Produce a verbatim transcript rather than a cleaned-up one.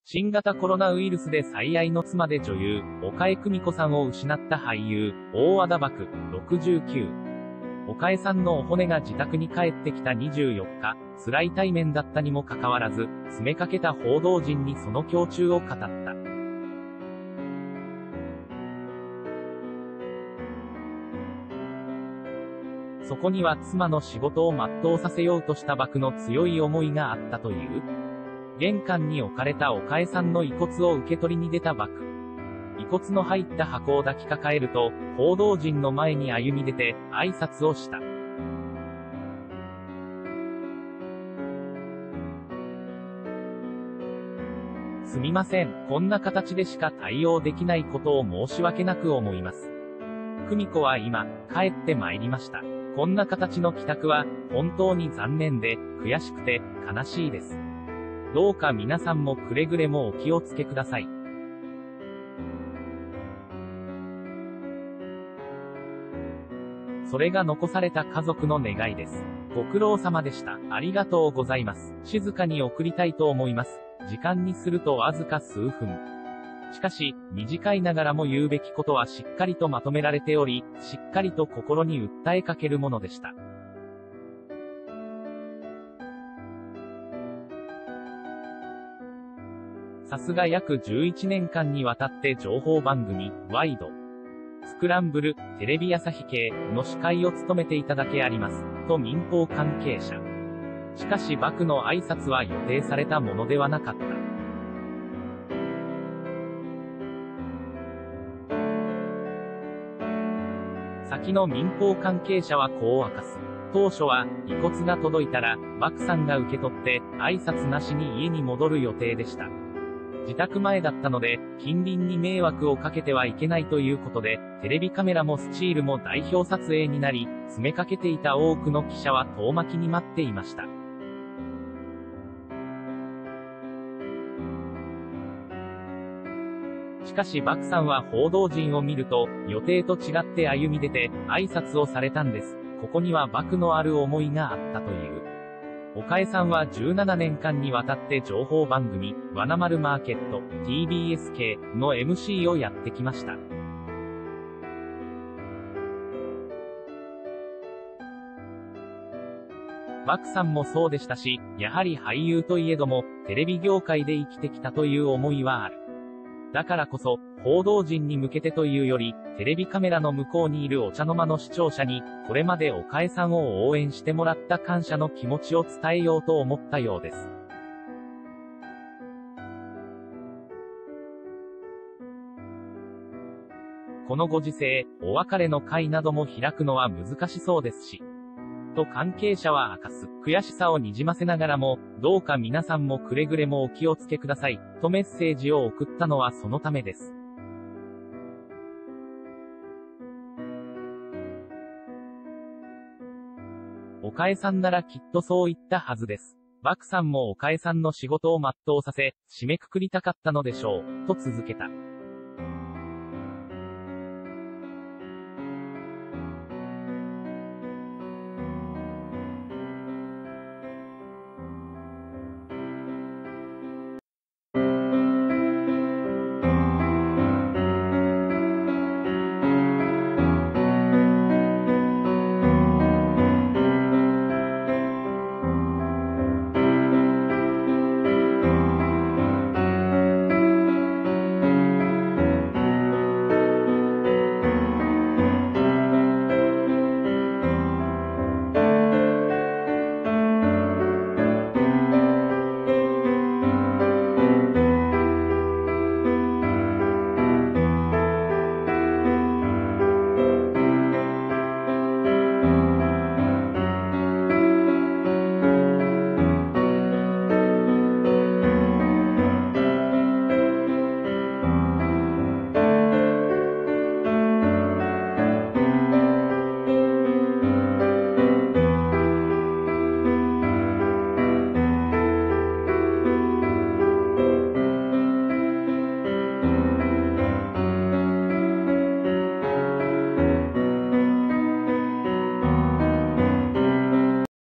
新型コロナウイルスで最愛の妻で女優、岡江久美子さんを失った俳優、大和田獏、ろくじゅうきゅう。岡江さんのお骨が自宅に帰ってきたにじゅうよっか、辛い対面だったにもかかわらず、詰めかけた報道陣にその胸中を語った。そこには妻の仕事を全うさせようとした獏の強い思いがあったという。玄関に置かれた岡江さんの遺骨を受け取りに出た獏。遺骨の入った箱を抱きかかえると、報道陣の前に歩み出て、挨拶をした。すみません、こんな形でしか対応できないことを申し訳なく思います。久美子は今、帰って参りました。こんな形の帰宅は、本当に残念で、悔しくて、悲しいです。どうか皆さんもくれぐれもお気をつけください。それが残された家族の願いです。ご苦労様でした。ありがとうございます。静かに送りたいと思います。時間にするとわずか数分。しかし、短いながらも言うべきことはしっかりとまとめられており、しっかりと心に訴えかけるものでした。さすが約じゅういちねんかんにわたって情報番組、ワイド、スクランブル、テレビ朝日系の司会を務めていただけあります、と民放関係者。しかし獏の挨拶は予定されたものではなかった。先の民放関係者はこう明かす。当初は、遺骨が届いたら、獏さんが受け取って、挨拶なしに家に戻る予定でした。自宅前だったので、近隣に迷惑をかけてはいけないということで、テレビカメラもスチールも代表撮影になり、詰めかけていた多くの記者は遠巻きに待っていました。しかし獏さんは報道陣を見ると、予定と違って歩み出て、挨拶をされたんです。ここには獏のある思いがあったという。岡江さんはじゅうななねんかんにわたって情報番組、わなまるマーケット、ティービーエス 系の エムシー をやってきました。獏さんもそうでしたし、やはり俳優といえども、テレビ業界で生きてきたという思いはある。だからこそ、報道陣に向けてというより、テレビカメラの向こうにいるお茶の間の視聴者に、これまで岡江さんを応援してもらった感謝の気持ちを伝えようと思ったようです。このご時世、お別れの会なども開くのは難しそうですし。と関係者は明かす。悔しさをにじませながらも、どうか皆さんもくれぐれもお気をつけください、とメッセージを送ったのはそのためです。岡江さんならきっとそう言ったはずです。獏さんも岡江さんの仕事を全うさせ、締めくくりたかったのでしょう、と続けた。